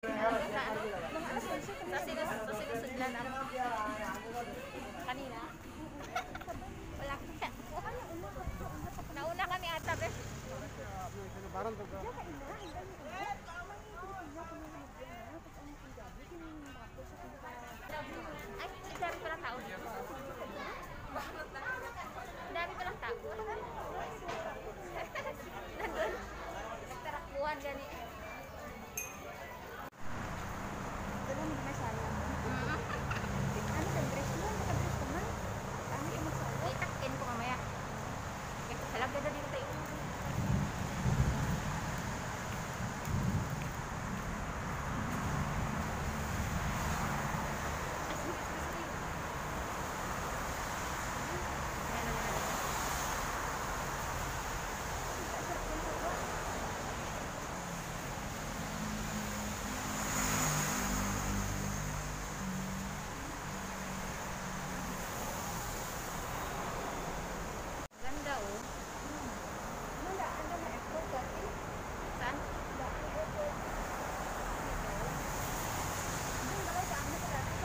Sa sinusudlan kanina. Wala ka. Nauna kami ata, be. Ay, dami palang tao. Dami palang tao. Nandun. Nagtarakbuhan gani. Dalam may sayang. Ano sa dress mo? Naka-dress ka man? Ano yung masaya? Ay, takin ko mamaya. Ito, halaga na dito tayo. Ganda, oh. Wala, ano na airport dati? Saan? Dati airport. Doon ba kayo daan na sa dati?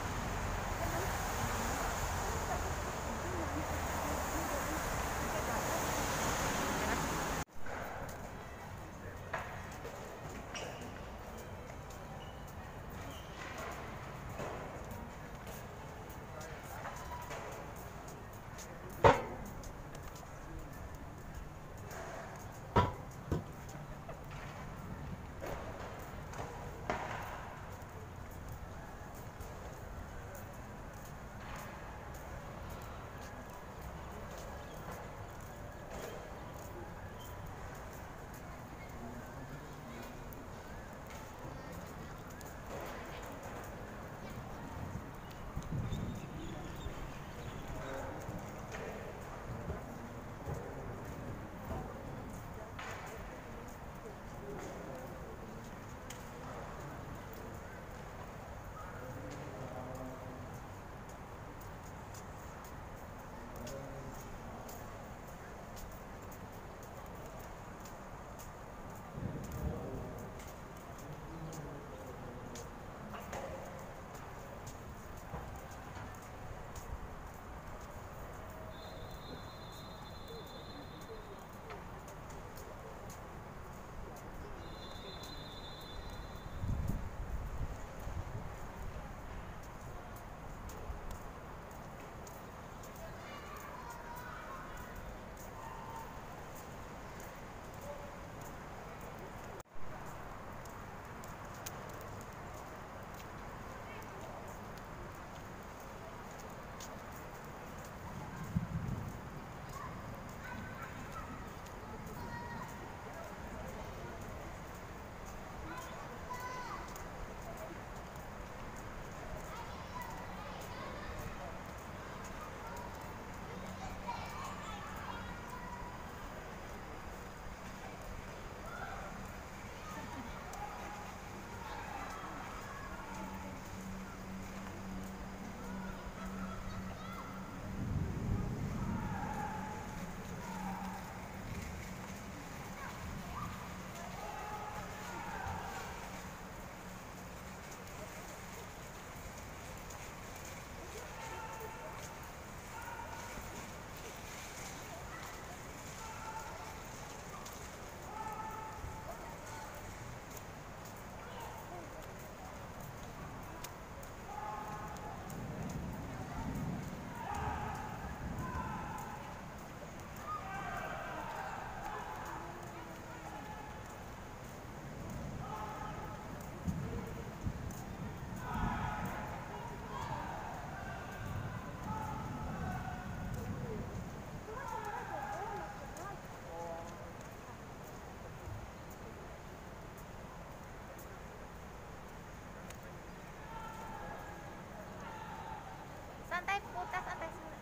Saan tayo pupunta? Saan tayo sunod?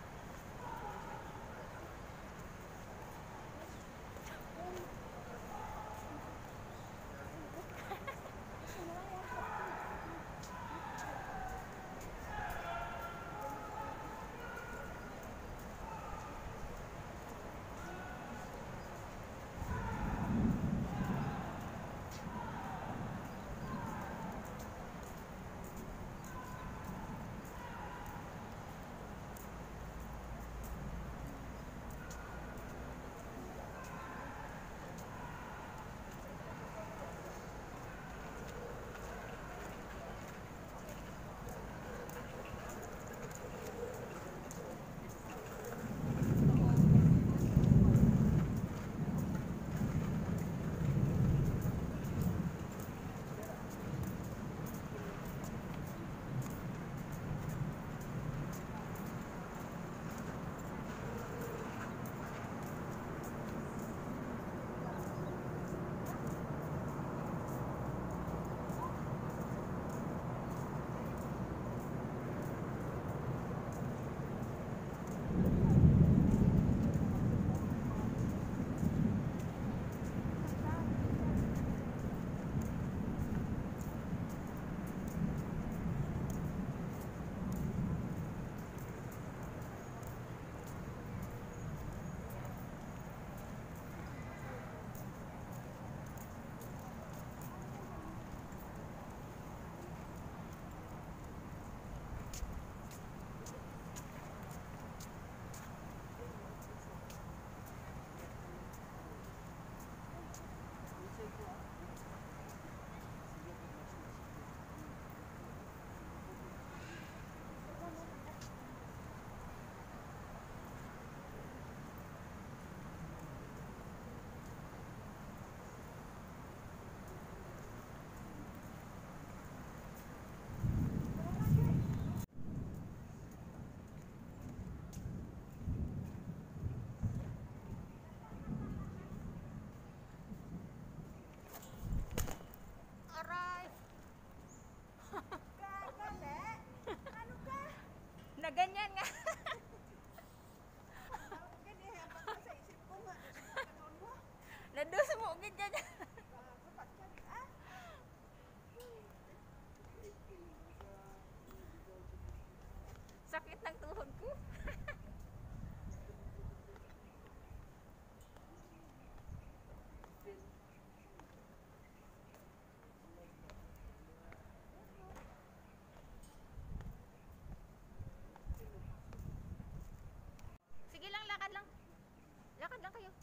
kayo.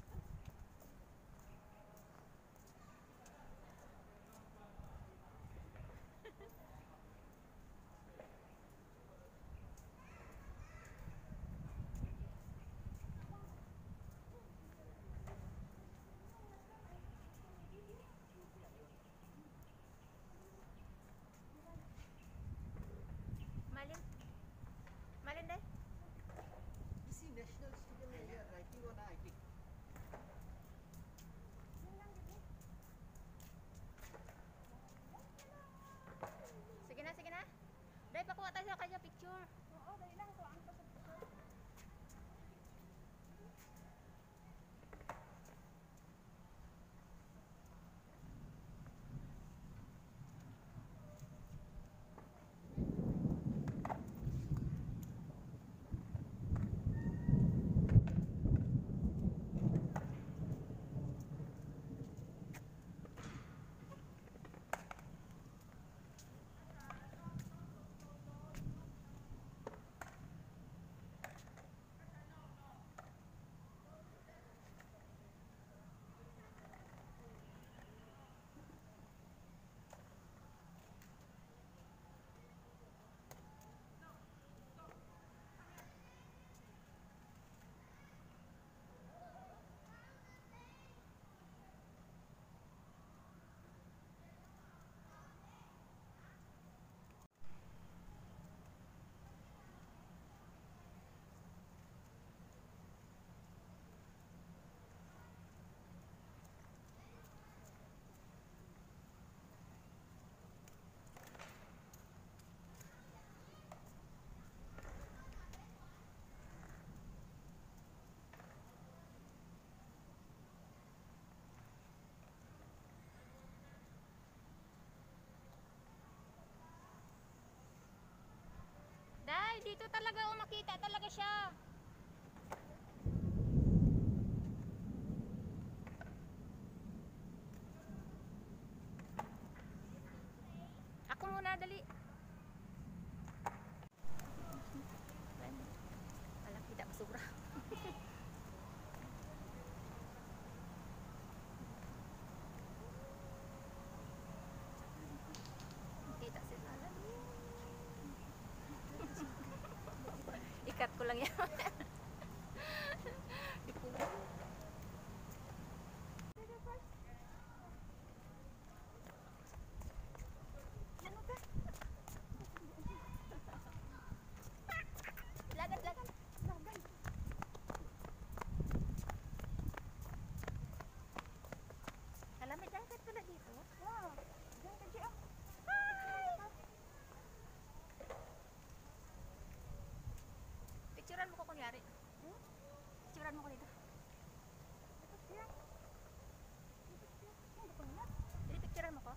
Malin. Malin deh. You see national student here writing on IT. Sige na. Dai, pakuha tayo sa kanya picture. Oo, dali lang. Tuwaan ko sa picture. Dai, dito talaga makita talaga siya. Ako muna, dali. Alam, kita basura. Kita si Alan. Ikat ko lang yan. Lagan. Alam, may jacket pala dito. Wow. Diyan ka, Gia. Picturean mo ko kunyari. Picturean mo ko dito. Ito, Gia. Ano ko na? Dili, picturean mo ko.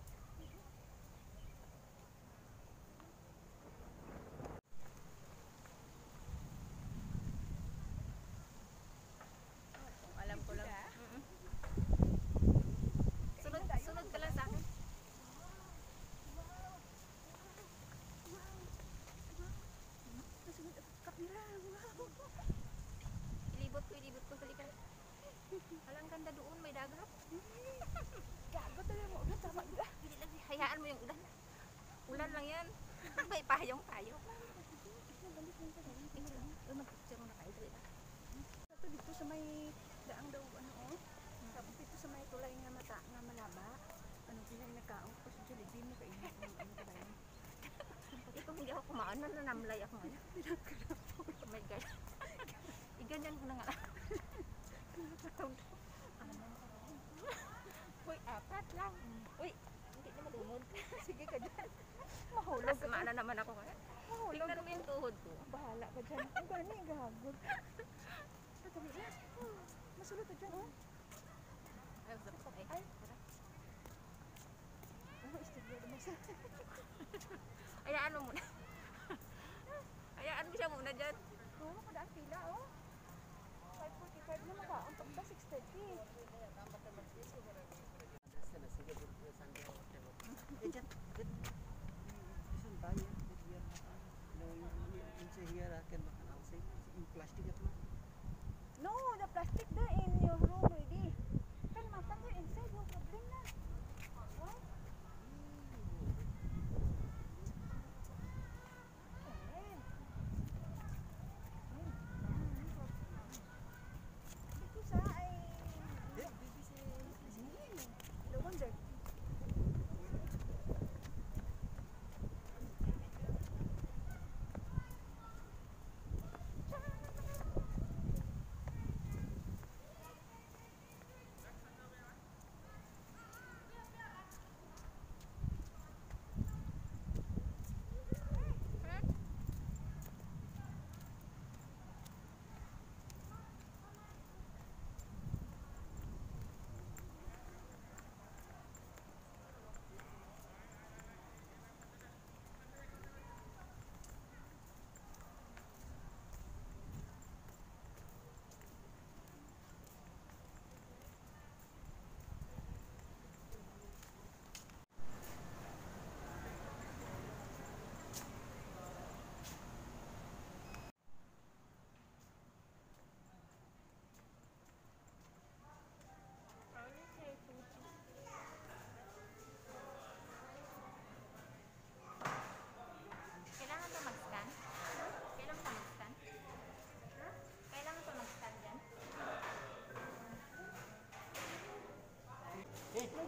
Alam ko lang. Sunod ka lang sa akin. Nasunod ako sa kamera. Wow. Ilibot ko. Halika. Alang ganda doon, may dagat. Gago talaga mo. Ulan, tama ba? Hindi lang, hayaan mo yung ulan. Ulan lang yan. May payong tayo. Mag-picture mo na kayo. Ito dito sa may daang daw, ano oh. Tapos dito sa may tulay nga mata, nga malaba. Ano, pinay nagkaong ko sa Jollibee mo kainit ng ano ka ba yun? Ito hindi ako kumaan, nanamlay ako ngayon. Oh my God. Iganyan ko na nga. Uy, apat lang. Uy, hindi na matunod. Sige ka dyan. Mahulog ka. Asma na naman ako ngayon. Mahulog Tingnan mo yung tuhod ko. Bahala ka dyan. Ang gani, gagod. Patali na. Masulot ka dyan, oh. Ay, sarap. Ay. Ano, istigyo naman sa... Hayaan mo muna. Hayaan mo siya muna dyan. Oo, kadaan pila, oh. 5:45 na makaon. Pag ba 6:30? Isang bayan, here no, inside here I can makan outside in plastic at ma. No, the plastic there in your room.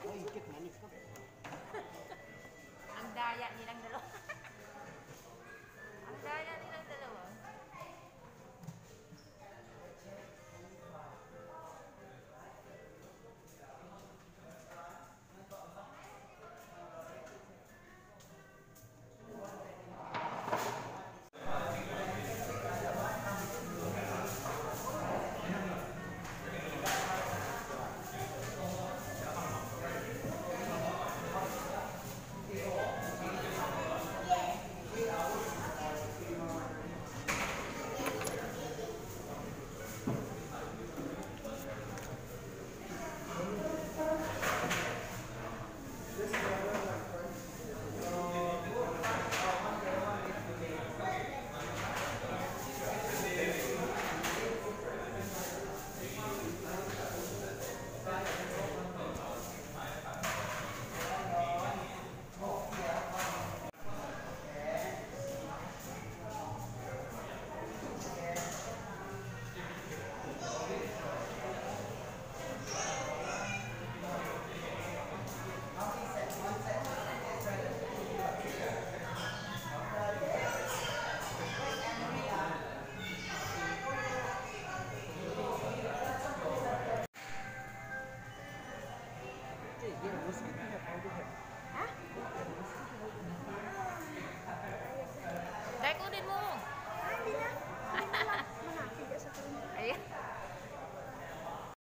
Oh, you get money from Ang daya nilang dalawa. Ang daya nilang dalawa. Yeah, whiskey. We have powder here. Ha?